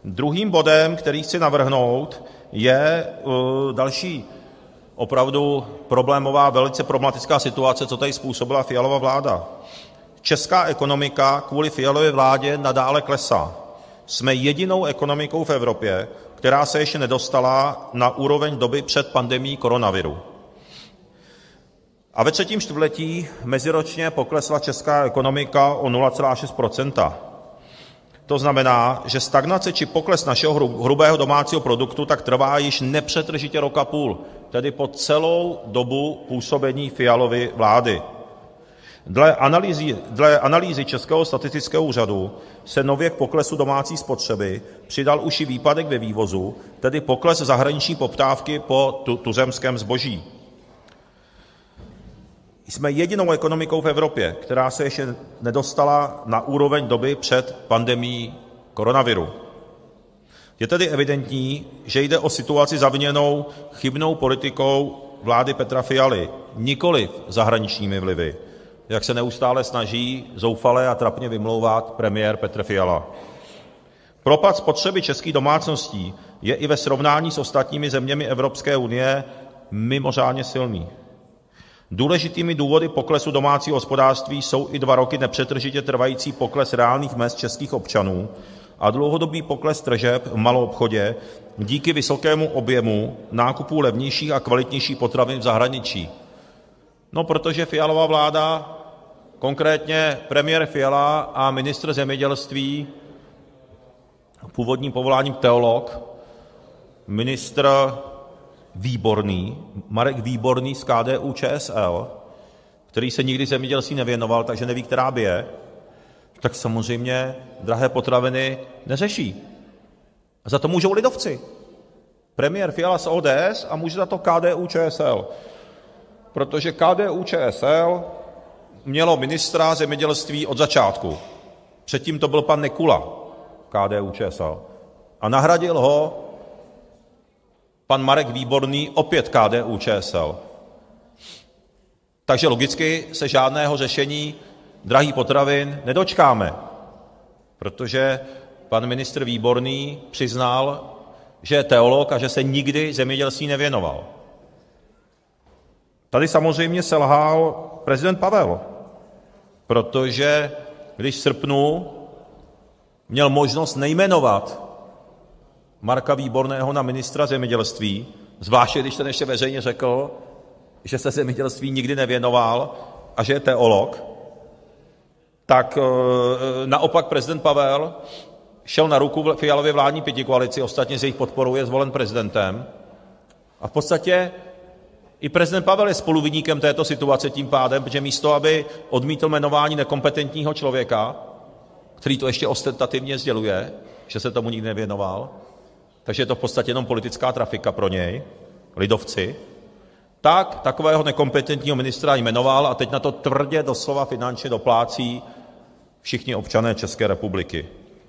Druhým bodem, který chci navrhnout, je další opravdu problémová, velice problematická situace, co tady způsobila Fialova vláda. Česká ekonomika kvůli Fialově vládě nadále klesá. Jsme jedinou ekonomikou v Evropě, která se ještě nedostala na úroveň doby před pandemií koronaviru. A ve třetím čtvrtletí meziročně poklesla česká ekonomika o 0,6 %. To znamená, že stagnace či pokles našeho hrubého domácího produktu tak trvá již nepřetržitě rok a půl, tedy po celou dobu působení Fialovy vlády. Dle analýzy Českého statistického úřadu se nově k poklesu domácí spotřeby přidal už i výpadek ve vývozu, tedy pokles zahraniční poptávky po tuzemském zboží. Jsme jedinou ekonomikou v Evropě, která se ještě nedostala na úroveň doby před pandemií koronaviru. Je tedy evidentní, že jde o situaci zaviněnou chybnou politikou vlády Petra Fialy, nikoliv zahraničními vlivy, jak se neustále snaží zoufale a trapně vymlouvat premiér Petr Fiala. Propad spotřeby českých domácností je i ve srovnání s ostatními zeměmi Evropské unie mimořádně silný. Důležitými důvody poklesu domácího hospodářství jsou i 2 roky nepřetržitě trvající pokles reálných mezd českých občanů a dlouhodobý pokles tržeb v maloobchodě díky vysokému objemu nákupů levnějších a kvalitnějších potravin v zahraničí. No, protože Fialova vláda, konkrétně premiér Fiala a ministr zemědělství, původním povoláním teolog, ministr Výborný, Marek Výborný z KDU-ČSL, který se nikdy zemědělství nevěnoval, takže neví, která bije, tak samozřejmě drahé potraviny neřeší. A za to můžou lidovci. Premiér Fiala z ODS a může za to KDU-ČSL. Protože KDU-ČSL mělo ministra zemědělství od začátku. Předtím to byl pan Nekula, KDU-ČSL. A nahradil ho pan Marek Výborný, opět KDU-ČSL. Takže logicky se žádného řešení drahých potravin nedočkáme, protože pan ministr Výborný přiznal, že je teolog a že se nikdy zemědělství nevěnoval. Tady samozřejmě selhal prezident Pavel, protože když v srpnu měl možnost nejmenovat Marka Výborného na ministra zemědělství, zvláště když ten ještě veřejně řekl, že se zemědělství nikdy nevěnoval a že je teolog, tak naopak prezident Pavel šel na ruku Fialově vládní pětikoalici, ostatně s jejich podporou je zvolen prezidentem. A v podstatě i prezident Pavel je spoluviníkem této situace tím pádem, protože místo, aby odmítl jmenování nekompetentního člověka, který to ještě ostentativně sděluje, že se tomu nikdy nevěnoval, takže je to v podstatě jenom politická trafika pro něj, lidovci, tak takového nekompetentního ministra jmenoval a teď na to tvrdě doslova finančně doplácí všichni občané České republiky.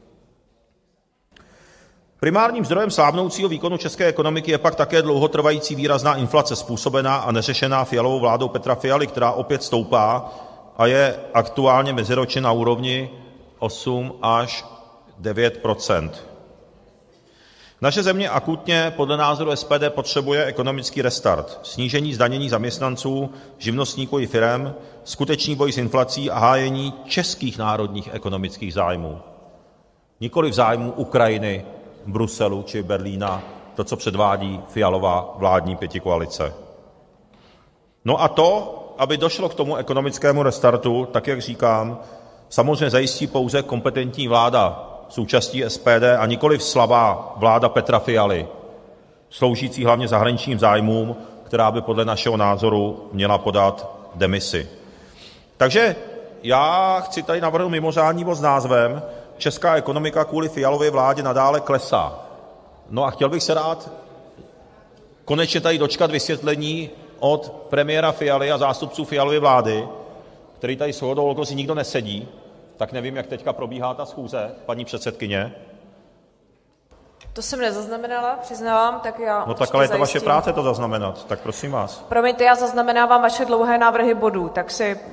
Primárním zdrojem slábnoucího výkonu české ekonomiky je pak také dlouhotrvající výrazná inflace způsobená a neřešená Fialovou vládou Petra Fialy, která opět stoupá a je aktuálně meziročně na úrovni 8 až 9 %. Naše země akutně podle názoru SPD potřebuje ekonomický restart, snížení zdanění zaměstnanců, živnostníků i firem, skutečný boj s inflací a hájení českých národních ekonomických zájmů. Nikoli v zájmu Ukrajiny, Bruselu či Berlína, to, co předvádí Fialova vládní pětikoalice. No a to, aby došlo k tomu ekonomickému restartu, tak jak říkám, samozřejmě zajistí pouze kompetentní vláda s účastí SPD a nikoliv slabá vláda Petra Fialy, sloužící hlavně zahraničním zájmům, která by podle našeho názoru měla podat demisi. Takže já chci tady navrhnout mimořádný bod s názvem Česká ekonomika kvůli Fialově vládě nadále klesá. No a chtěl bych se rád konečně tady dočkat vysvětlení od premiéra Fialy a zástupců Fialovy vlády, který tady shodou okolností nikdo nesedí, tak nevím, jak teďka probíhá ta schůze, paní předsedkyně. To jsem nezaznamenala, přiznávám, tak já No tak ale je to zajistím. vaše práce to zaznamenat, tak prosím vás. Promiňte, já zaznamenávám vaše dlouhé návrhy bodů, tak si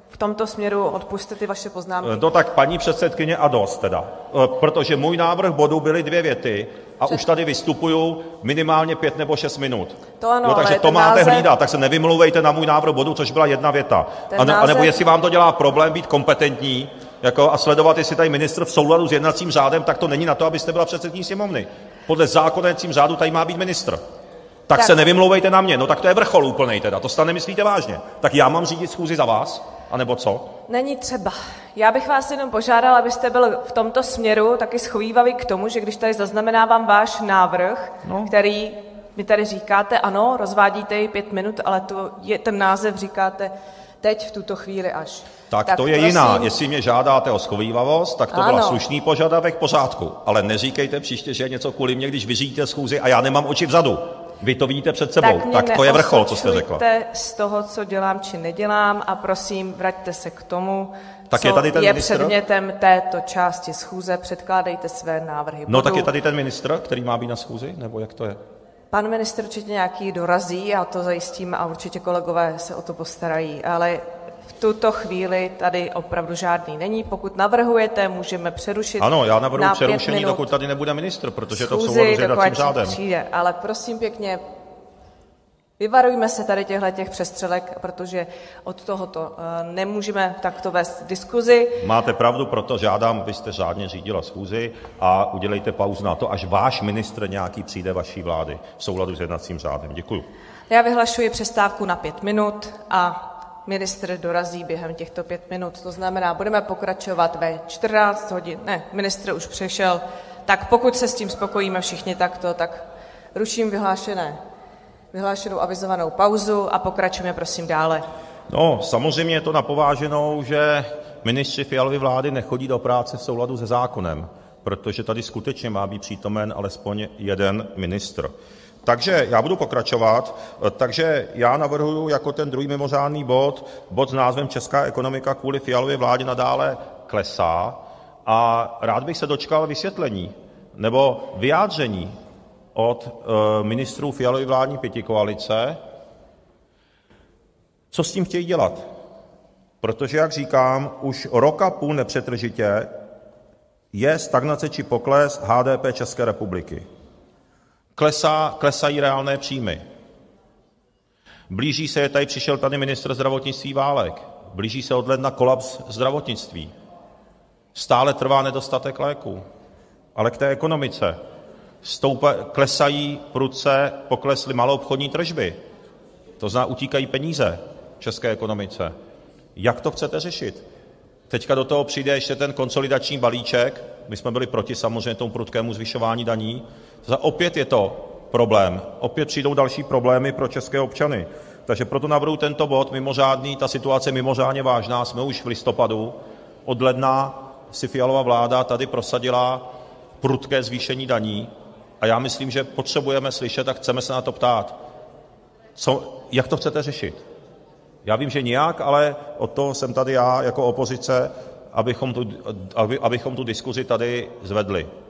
v tomto směru odpusťte ty vaše poznámky. No tak paní předsedkyně a dost teda, protože můj návrh bodu byly 2 věty a už tady vystupuju minimálně 5 nebo 6 minut. To ano, takže ale to máte hlídat, tak se nevymlouvejte na můj návrh bodu, což byla 1 věta. A nebo jestli vám to dělá problém být kompetentní a sledovat, jestli tady ministr v souladu s jednacím řádem, tak to není na to, abyste byla předsedkyní sněmovny. Podle zákona o jednacím řádu tady má být ministr. Tak se nevymlouvejte na mě, no tak to je vrchol úplnej teda, to snad nemyslíte vážně. Tak já mám řídit schůzi za vás? A nebo co? Není třeba. Já bych vás jenom požádala, abyste byl v tomto směru taky schovívavý k tomu, že když tady zaznamenávám váš návrh, který mi tady říkáte, ano, rozvádíte ji 5 minut, ale ten název říkáte teď v tuto chvíli až. Tak to je prosím. Jiná. Jestli mě žádáte o schovívavost, tak to byl slušný požadavek, pořádku. Ale neříkejte příště, že je něco kvůli mě, když vy řídíte schůzi a já nemám oči vzadu. Vy to vidíte před sebou. Tak to je vrchol, co jste řekla. Z toho, co dělám či nedělám a prosím, vraťte se k tomu, tak co je tady ten je ministr? Předmětem této části schůze. Předkládejte své návrhy. No tak je tady ten ministr, který má být na schůzi, nebo jak to je? Pan ministr určitě nějaký dorazí, já to zajistím a určitě kolegové se o to postarají, ale v tuto chvíli tady opravdu žádný není. Pokud navrhujete, můžeme přerušit. Ano, já navrhuji přerušení, dokud tady nebude ministr, protože to v souladu s jednacím řádem. Přijde, ale prosím pěkně, vyvarujme se tady těch přestřelek, protože od tohoto nemůžeme takto vést diskuzi. Máte pravdu, proto žádám, abyste řádně řídila schůzi a udělejte pauzu na to, až váš ministr nějaký přijde vaší vlády v souladu s jednacím řádem. Děkuju. Já vyhlašuji přestávku na 5 minut a ministr dorazí během těchto 5 minut. To znamená, budeme pokračovat ve 14 hodin. Ne, ministr už přišel. Tak pokud se s tím spokojíme všichni takto, tak ruším vyhlášenou avizovanou pauzu a pokračujeme prosím dále. No, samozřejmě je to na pováženou, že ministři Fialovy vlády nechodí do práce v souladu se zákonem, protože tady skutečně má být přítomen alespoň jeden ministr. Takže já budu pokračovat. Takže já navrhuji jako ten druhý mimořádný bod s názvem Česká ekonomika kvůli Fialově vládě nadále klesá a rád bych se dočkal vysvětlení nebo vyjádření od ministrů Fialovy vládní pětikoalice, co s tím chtějí dělat. Protože, jak říkám, už 1,5 roku nepřetržitě je stagnace či pokles HDP České republiky. Klesají reálné příjmy. Blíží se, přišel tady ministr zdravotnictví Válek, blíží se od ledna kolaps zdravotnictví. Stále trvá nedostatek léků. Ale k té ekonomice. Klesají prudce, poklesly maloobchodní tržby. To znamená, utíkají peníze české ekonomice. Jak to chcete řešit? Teďka do toho přijde ještě ten konsolidační balíček. My jsme byli proti samozřejmě tomu prudkému zvyšování daní. Opět je to problém. Opět přijdou další problémy pro české občany. Takže proto navrhuji tento bod mimořádný. Ta situace je mimořádně vážná. Jsme už v listopadu. Od ledna si Fialova vláda tady prosadila prudké zvýšení daní. A já myslím, že potřebujeme slyšet a chceme se na to ptát. Jak to chcete řešit? Já vím, že nijak, ale od toho jsem tady já jako opozice, abychom tu diskuzi tady zvedli.